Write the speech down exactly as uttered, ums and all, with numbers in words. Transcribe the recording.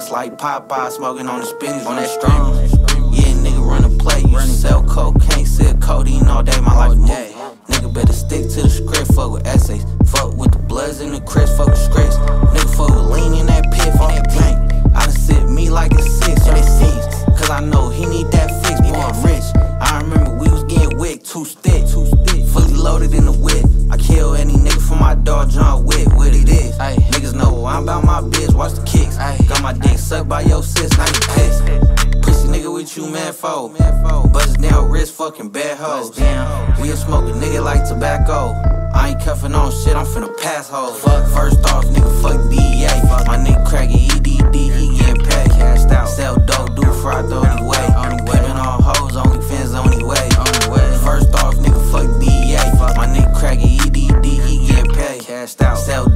Just like Popeye smoking on the spinach on that stream. Yeah, nigga run a play. You sell cocaine, sell codeine all day. My life day. Nigga better stick to the script. Fuck with essays. Fuck with the bloods and the crisp. Fuck with scripts. Nigga fuck with lean in that pit. Fuck that tank. I done sit me like a six or that six. Cause I know he need that fix. Boy, I'm rich. I remember we was getting wick. Two stick. Two stick. Fully loaded in the whip. I kill any nigga for my dog John Wick. What it is. Ay. Niggas know I'm about my biz. Watch the kicks. Ay. Got my dick sucked by your sis. Now you pissed. Pussy nigga with you, man, foe. Buzz down wrist, fucking bad hoes. We a smoke a nigga like tobacco. I ain't cuffing on shit, I'm finna pass hoes. Fuck, first off, nigga, fuck D E A. My nigga crackin' E D D, he getting paid. Cashed out. Sell dope, do fraud the only way. Pimpin' all hoes, only fans, only way. First off, nigga, fuck D E A. My nigga crackin' E D D, he getting paid. Cashed out. Sell